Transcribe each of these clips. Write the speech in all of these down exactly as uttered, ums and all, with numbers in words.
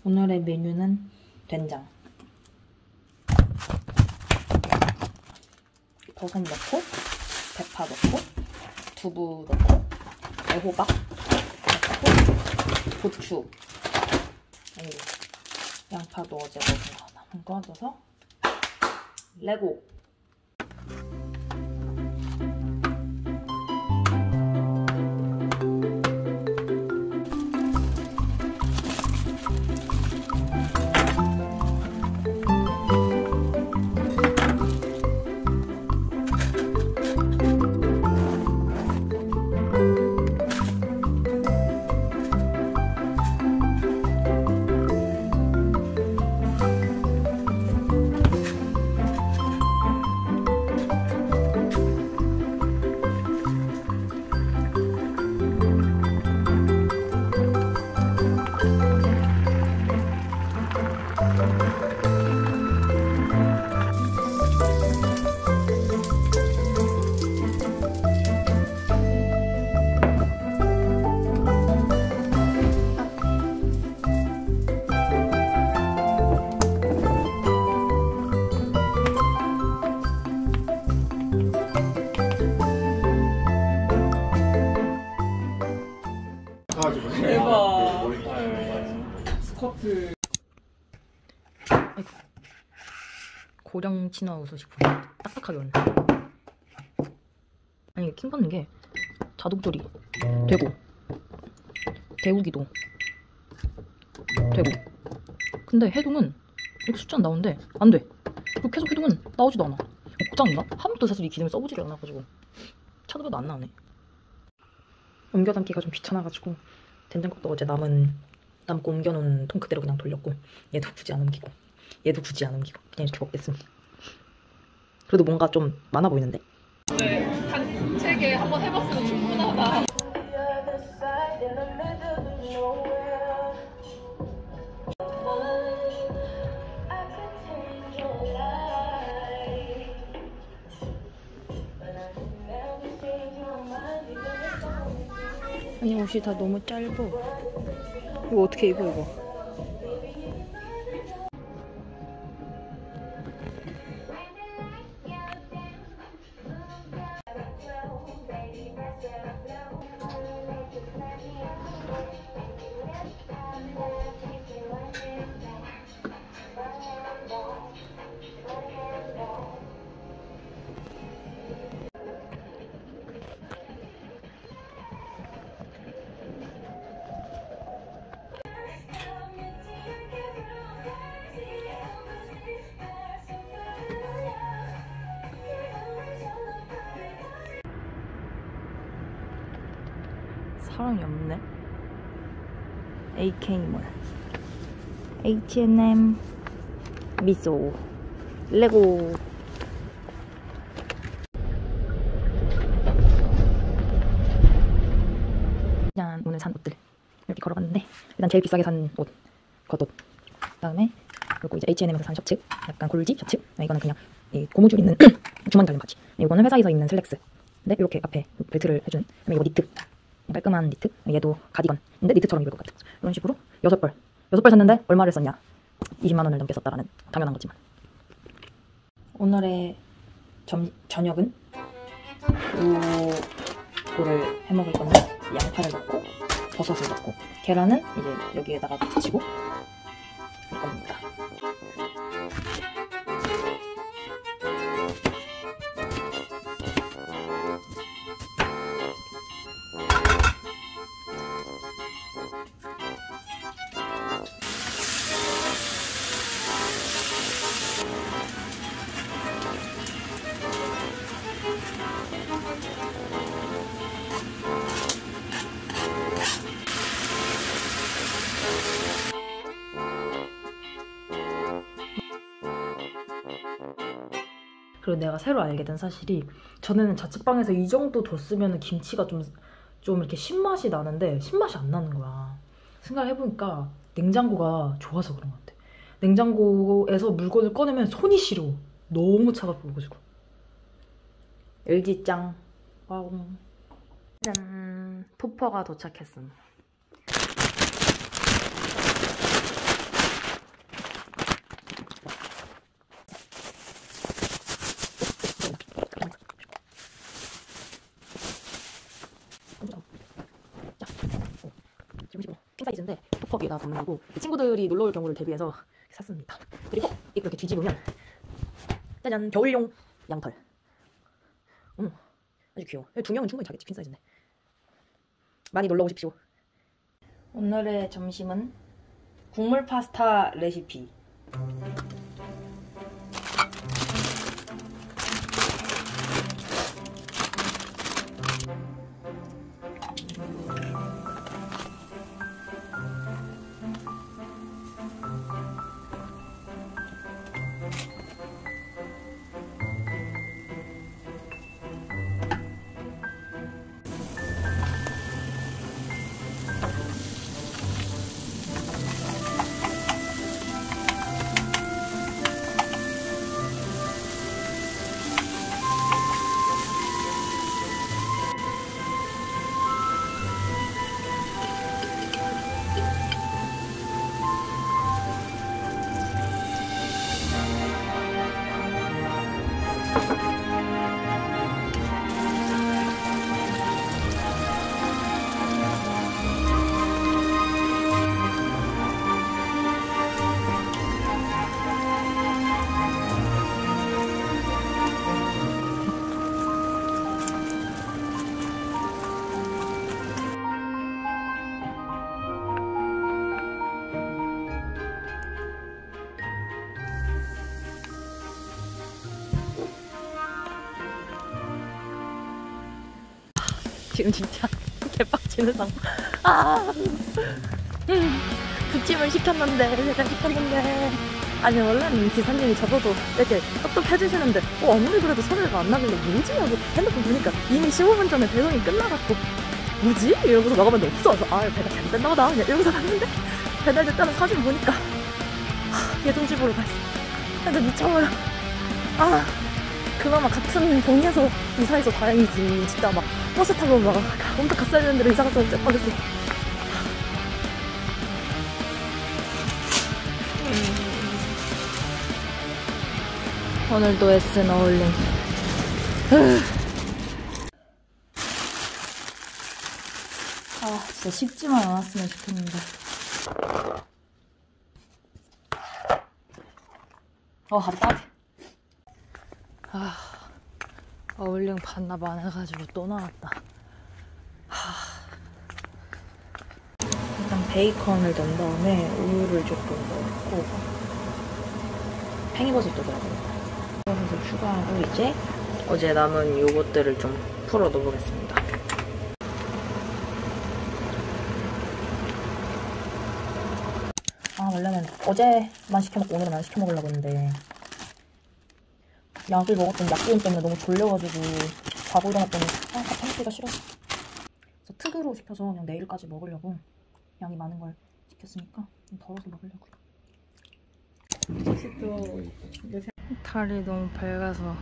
오늘의 메뉴는 된장. 버섯 넣고, 대파 넣고, 두부 넣고, 애호박 넣고, 고추, 아니고 양파도 어제 먹은 거 남은 거 넣어서 레고. 대박. 스커트. 아이고. 고령 친화 우수식품. 딱딱하게 왔네. 아니 이게 킹받는 게 자동조리 되고 데우기도 되고, 근데 해동은 이렇게 숫자는 나오는데 안 돼. 그리고 계속 해동은 나오지도 않아. 고장인가? 한 번도 사실 이 기능을 써보지를 않아가지고 찾아봐도 안 나오네. 옮겨담기가 좀 귀찮아가지고 된장국도 어제 남은 남고 옮겨놓은 통 그대로 그냥 돌렸고, 얘도 굳이 안 옮기고 얘도 굳이 안 옮기고 그냥 이렇게 먹겠습니다. 그래도 뭔가 좀 많아 보이는데? 네, 단체게 한번 해봤으면 충분하다. 아니 옷이 다 너무 짧아. 이거 어떻게 입어 이거? 사람이 없네. 에이케이몰, 에이치 앤 엠, 미소, 레고. 짠, 오늘 산 옷들 이렇게 걸어봤는데, 일단 제일 비싸게 산 옷, 겉옷. 그 다음에 그리고 이제 에이치 앤 엠에서 산 셔츠, 약간 골지 셔츠. 이거는 그냥 이 고무줄 있는 주머니 달린 바지. 이거는 회사에서 입는 슬랙스. 근데 이렇게 앞에 벨트를 해준. 그다음에 이거 니트, 깔끔한 니트. 얘도 가디건인데 니트처럼 입을 것 같아. 이런 식으로 여섯 벌 여섯 벌 샀는데 얼마를 썼냐? 이십만 원을 넘게 썼다라는 당연한 거지만. 오늘의 점, 저녁은 요거를 해먹을 건데, 양파를 넣고 버섯을 넣고 계란은 이제 여기에다가 붙이고 할 겁니다. 그리고 내가 새로 알게 된 사실이, 전에는 자취방에서 이 정도 뒀으면 김치가 좀, 좀 이렇게 신맛이 나는데 신맛이 안 나는 거야. 생각을 해보니까 냉장고가 좋아서 그런 것 같아. 냉장고에서 물건을 꺼내면 손이 시려. 너무 차갑고. 엘지짱. 와우. 짠. 토퍼가 도착했음. 박스인데 톡톡이에다 담는 거고 친구들이 놀러올 경우를 대비해서 샀습니다. 그리고 이렇게 뒤집으면 짜잔 겨울용 양털. 음, 아주 귀여워. 두 명은 충분히 자기 치킨 사이즈인데 많이 놀러 오십시오. 오늘의 점심은 국물 파스타 레시피. 지금 진짜 개빡치는 상황. 아, 음, 부침을 시켰는데 제가 시켰는데 아니 원래는 기사님이 저보고 이렇게 똑똑 해주시는데 어, 아무리 그래도 소리가 안 나길래 뭐지? 하고 핸드폰 보니까 이미 십오 분 전에 배송이 끝나갖고 뭐지? 이러고서 나가봤는데 없어. 그래서 아 배달 잘 됐나 보다 그냥 이러고서 갔는데 배달됐다는 사진 보니까 하, 예정집으로 갔어. 근데 미쳐버려. 아 그나마 같은 동에서 이사해서 다행이지. 진짜 막 버스 타고 막 엄청 갔어야 되는 데로 이사 갔다 오면 뻔 했어. 오늘도 애쓴 어울림. 아 진짜 식지만 않았으면 좋겠는데. 어 아주 따뜻해. 아 어울링 반납 안 해가지고 또 나왔다. 하... 일단 베이컨을 넣은 다음에 우유를 조금 넣고 팽이버섯도 넣어요. 버섯을 추가하고 이제 어제 남은 요것들을 좀 풀어 넣어보겠습니다. 아 원래는 어제만 시켜먹고 오늘은 안 시켜먹으려고 했는데 약을 먹었더니 약기운 때문에 너무 졸려가지고 자고 일어났더니 아, 밥 참기가 싫었어. 그래서 특으로 시켜서 그냥 내일까지 먹으려고 양이 많은 걸 시켰으니까 좀 덜어서 먹으려고요. 달이 너무 밝아서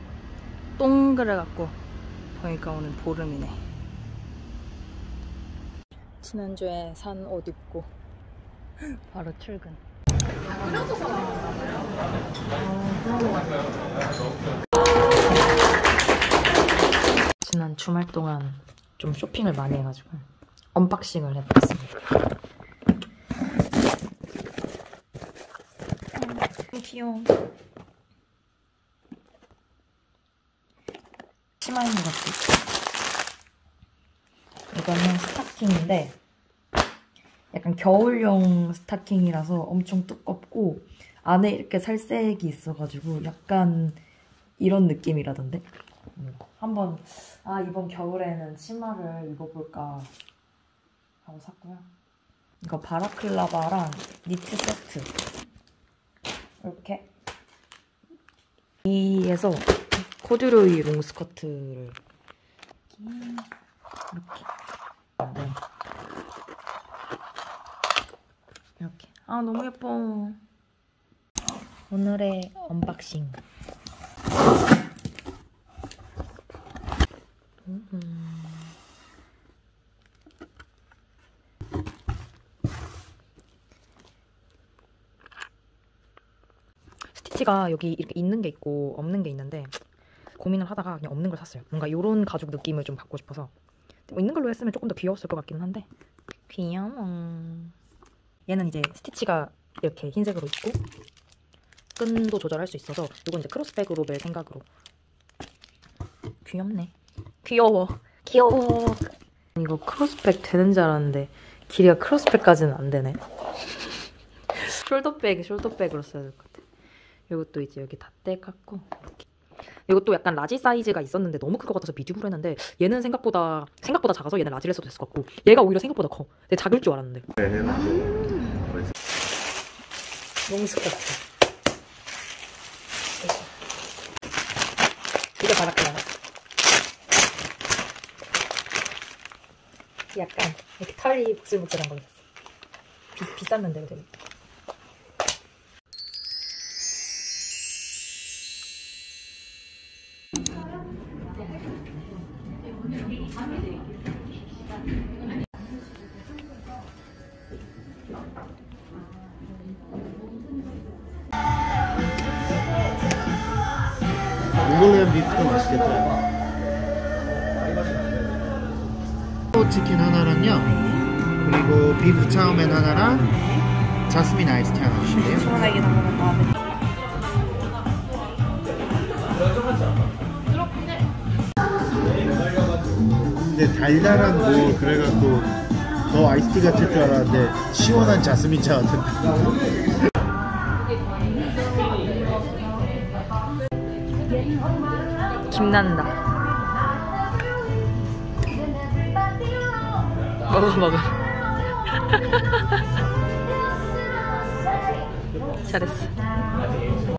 동그래갖고 보니까 오늘 보름이네. 지난주에 산 옷 입고 바로 출근. 지난 주말 동안 좀 쇼핑을 많이 해가지고 언박싱을 해봤습니다. 음, 귀여워. 치마 있는 것도 있고. 이거는 스타킹인데 약간 겨울용 스타킹이라서 엄청 두껍고 안에 이렇게 살색이 있어가지고 약간 이런 느낌이라던데. 한번 아 이번 겨울에는 치마를 입어볼까 하고 샀고요. 이거 바라클라바랑 니트 세트 이렇게 이에서 코듀로이 롱 스커트를 이렇게 네. 이렇게 아 너무 예뻐. 오늘의 언박싱. 음. 스티치가 여기 이렇게 있는 게 있고 없는 게 있는데 고민을 하다가 그냥 없는 걸 샀어요. 뭔가 이런 가죽 느낌을 좀 받고 싶어서 뭐 있는 걸로 했으면 조금 더 귀여웠을 것 같기는 한데 귀여워. 얘는 이제 스티치가 이렇게 흰색으로 있고 끈도 조절할 수 있어서 이건 이제 크로스백으로 멜 생각으로. 귀엽네. 귀여워. 귀여워. 이거 크로스백 되는 줄 알았는데 길이가 크로스백까지는 안 되네. 숄더백, 숄더백으로 써야 될 것 같아. 이것도 이제 여기 다 떼갖고 이렇게. 이것도 약간 라지 사이즈가 있었는데 너무 클 것 같아서 미디움으로 했는데 얘는 생각보다 생각보다 작아서 얘는 라지를 써도 됐을 것 같고 얘가 오히려 생각보다 커. 내가 작을 줄 알았는데. 너무 스커트. 이거 바닥이야. 약간 이렇게 털이 복슬복슬한 거 있었어. 비, 비쌌는데 그래도. 몽골레온 비프도 맛있겠다. 치킨 하나랑요. 그리고 비프 차우맨 하나랑 자스민 아이스티 하나 주실래요? 시원하게 담아놓은 다음에. 근데 달달한 뭐 그래갖고 더 아이스티 같을 줄 알았는데 시원한 자스민 차 같은데. 김난다. 먹어 먹어. 잘했어.